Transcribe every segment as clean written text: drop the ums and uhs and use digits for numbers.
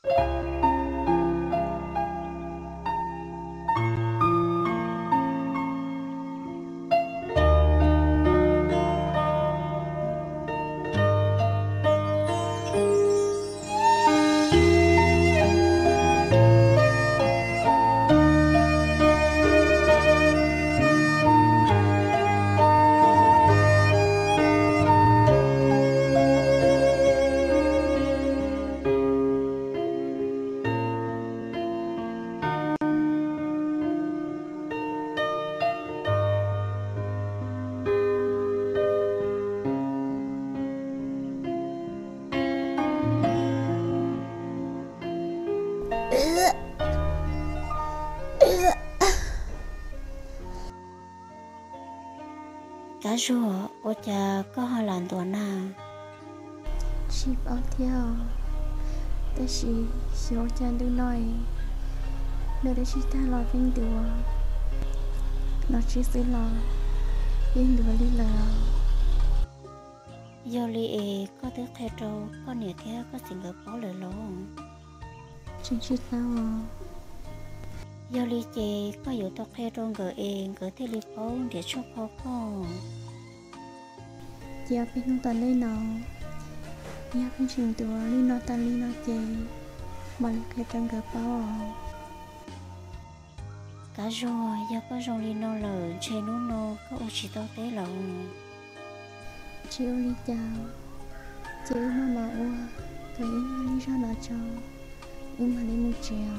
Cá rùa, ô cha có hơi làn tuần nào. Chị bảo theo ta chỉ ô cha đưa nói nơi đây chị ta lo viên đùa nó chỉ sẽ lo viên đùa đi là Do li có thứ theo trâu, có nửa theo cóสิ่งgỡ bỏ lời lỗ. chị sao Do li chê có yếu tóc theo trâu gỡ theo li bỏ để cho khó khó. chị ở bên ta lấy nó nhà bên trình đùa li nó ta li nó chê mà lúc khi trong gỡ bỏ Cá rùa, do có rong li nó lờ, chê nú nó có ô chỉ tao tế lỗ. chị ô li chào chị mà ô rồi li ra là cho mà lấy một trèo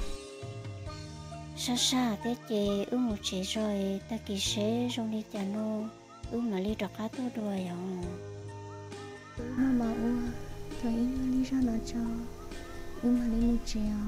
Xa tế chê một chế rồi ta kỳ xế rong li chà nô mà li đọc cá tô đùa dòng. mà ô rồi li ra là cho mà lấy một trèo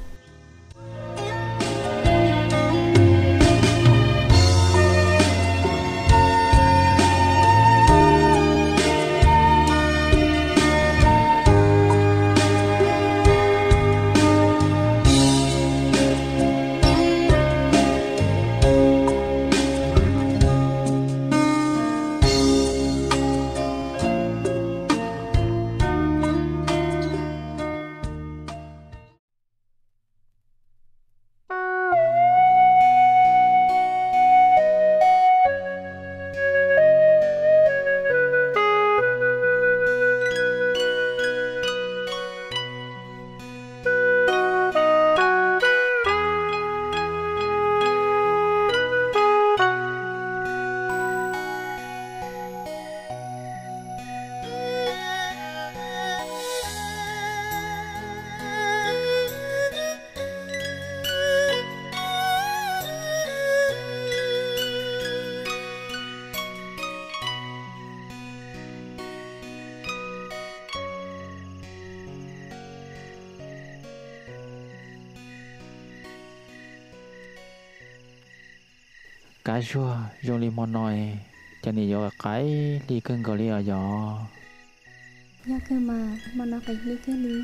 Cá rùa dùng li mòn nồi cho nên giờ cái đi cân gọi li ở gió nhà cơ mà nó phải đi cái đi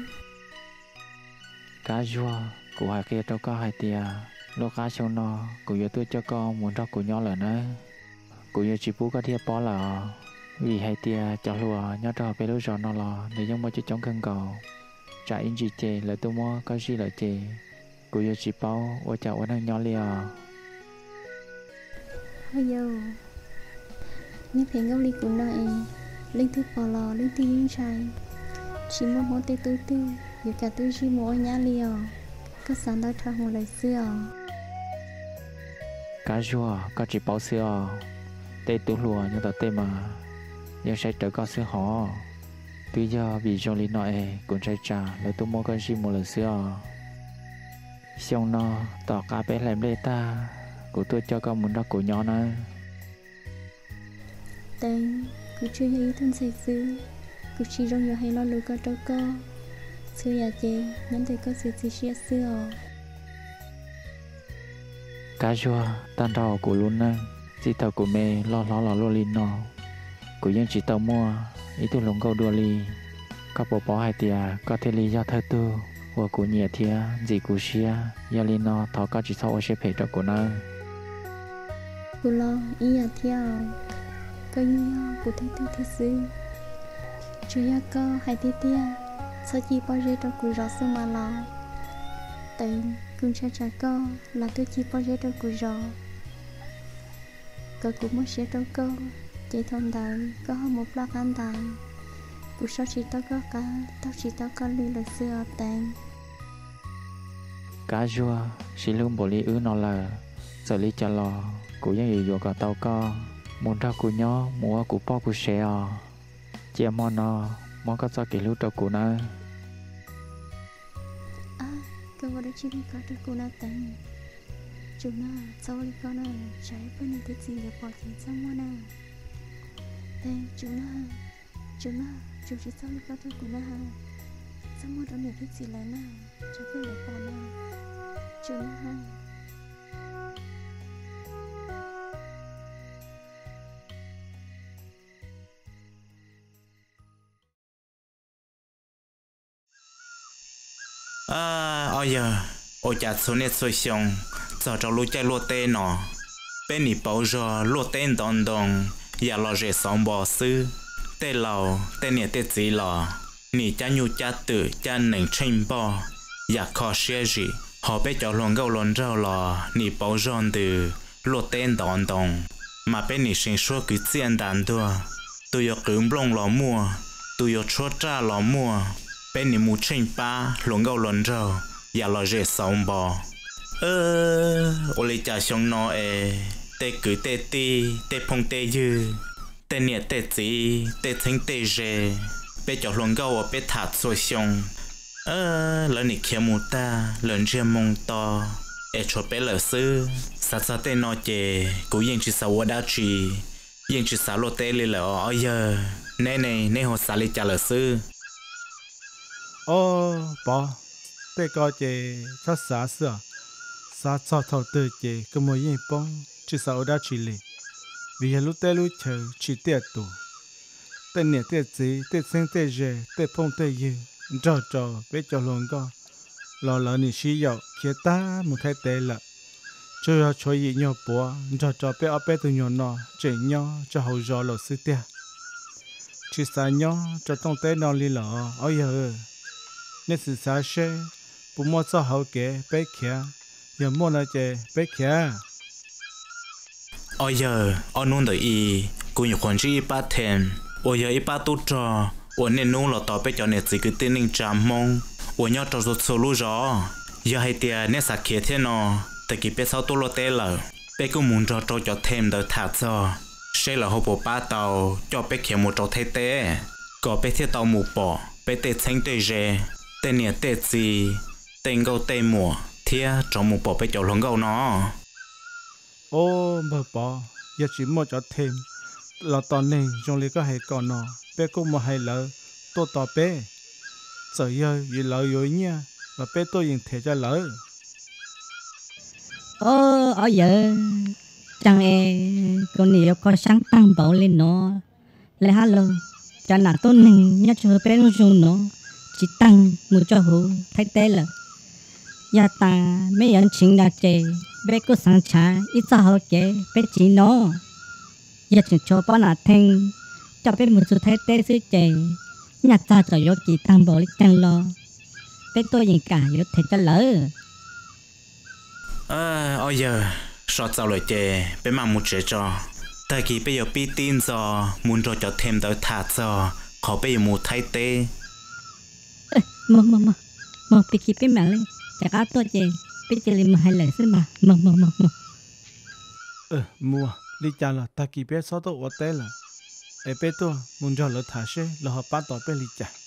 cá rùa của hai kia đâu có hai tia lô cá xong nó của giờ tôi cho con muốn cho của nhỏ là nữa của giờ chỉ bố có thiệp bó là vì hai tia cho lùa nhớ cho bé lúc rồi nó là để giống như cho chống cân cầu trả in gì chê là tôi mua có gì là chê của giờ chỉ bao ở chợ ở đang nhỏ li à hay giờ nghe phèn gấu li của nó linh thức bỏ lò linh thức yên trai chỉ muốn món tê tư tư giờ cả tôi chỉ muốn nhá liò các sản đó cho một lời xưa cá rùa có chỉ bao xưa tê tú lùa nhưng tao tê mà nhưng sẽ trở có xưa họ tuy giờ vì trong lý nội cũng sẽ trả lấy tôi mua con chim một lần xưa xong nó tỏ cá bé làm đây ta của tôi cho con muốn đó của nhỏ nữa tên cứ chơi hay thân say xưa cứ chỉ trong giờ hay lo lùi có trâu co xưa nhà chê nhắn thấy có sự chia xưa cá rùa tan đầu của luôn nè chỉ tàu của mẹ lo luôn li nó của dân chỉ tàu mua ý tôi lồng câu đua li có bộ bó hai tia có thể li do thơ tư và của nhẹ thia gì của xia do li nó thọ có chỉ sau ở xếp hệ cho của nó cô lo ý nhà theo có như của thế tư thế sư chú ya co hai tia tia sau khi bao giờ trong cùi rò xưa mà là tên cưng cha cha con là tôi chỉ bao giờ trong cùi rò cậu cũng mới sẽ trong con chỉ thôn đời có một lo ăn tàn cuộc sống chỉ tao có cả tao chỉ tao có lưu lịch xưa ở tàn cá rùa chỉ luôn bộ lý ứ nó là giờ lý cho lò cụยังอยู่อยู่กับเตาก็มุนถ้ากูย่อมัวกูป้อกูเสียเจียมอนอมอก็จะกี่รู้ตัวกูนะ à cậu vào đây chỉ đi có được cô na tàn chú na sau đi con na trái bên này thích gì để bỏ tiền sang mua na tàn chú na chú chỉ sau đi có được cô na sang mua đó này thích gì lại na cho bên để bỏ na chú na ôi giờ ôi chả số net sôi xong giờ cho lũ chạy lúa tê nọ bên nị bảo giờ lúa tên đòn đòn giờ lo rễ sống bò sư tê lầu tê nhẹ tê gì lò nị cha nhu cha tử cha nền tranh bò giờ khó xe gì họ bé cho luôn gâu luôn rau lò nị bảo giòn từ lúa tên đòn đòn mà bên nị sinh số cứ tiền đàn đua tôi yêu cứng lông lò mua tôi yêu chốt ra lò mua bên nị mu tranh ba luôn gâu luôn rau giờ lo rễ sống bò ô lê cha xong nó tê cứ tê ti tê phong tê dư tê nhẹ tê gì tê thính tê rề bé cho luôn gâu ở bé thả xôi xong lần này kia mù ta lần riêng mong to cho bé lỡ sư sát tê nó chè cú yên chỉ sao đã chỉ yên chỉ sao lô tê lê lỡ ở giờ nè hồ sao lê cha lỡ sư ô bỏ tê coi chè cho xả sữa xả cho thầu tư chè cái mồi yên bông chỉ sao đã chỉ lệ vì lúc tê lúc chờ chỉ tiệt tủ tê nhẹ tê gì tê sinh tê dè tê phong tê dư trò bé cho luôn co lò lò nị xí dạo kia ta một cái tê lợ cho gì nhau bùa trò bé ở bé từ nhỏ nọ trẻ nhau cho hậu gió lò sư tia chỉ xa nhau cho tông tê nọ li lọ ôi giờ nên sự xa xe bố mua cho hậu kế bé kia giờ mua là chè bé kia ôi giờ ông nôn đợi y cũng nhiềuคนที่ป้าเทนโอ้ยอีป้าตุ๊ดจอโอ้เนี่ยนู้นเราต่อไปจอเนี่ยสิคือตีนิ่งจามมงโอ้ยยอดจอสุดโซลูจออย่าให้เตียเนี่ยสักเขียเทนอแต่กี่เป้เศร้าตัวโลเตลเป้ก็มุนจอจอเทมเดอถาจอใช่เหรอหัวปป้าเตาจอเป้เขียมูจอเทเต้ก็เป้เที่ยวเตาหมูปอเป้เตะเซ็งเตเจเตเนี่ยเตจีเต็งเกาเตหมัวเที่ยจอหมูปอเป้จอหลงเกาเนาะ ô bờ bỏ giờ chỉ mua cho thêm là tao nên trong lý có hay còn nọ bé cũng mà hay lỡ tôi tao bé giờ vì lỡ rồi nha và bé tôiยังthể cho lỡ ô ở giờ chẳng con nhiều có sáng tăng bảo lên nó lấy hello chẳng là tôi nên nhớ cho bé nó dùng nó chỉ tăng một cho hú thay thế là giờ ta mấy anh chính là chơi bé có sáng trả ít sao họ kể bé chỉ nó giờ chỉ cho bao là thanh cho bé một số thay tê sư chơi nhà ta cho yo kỳ tăng bảo lịch tăng lo bé tôi nhìn cả yo thấy cho lỡ ôi giờ sao sao lại chơi bé mang một chế cho tại khi bây giờ pi tin cho muốn cho thêm đỡ thả cho họ bây giờ một thay tê mà bị kịp bé mạng lên chả có tôi chơi bé chơi lên mà hay lỡ xí mà mua đi chả là ta kỳ bé sao tôi ở đây là bé tôi muốn cho lỡ thả xe là họ bắt tỏi bé đi chả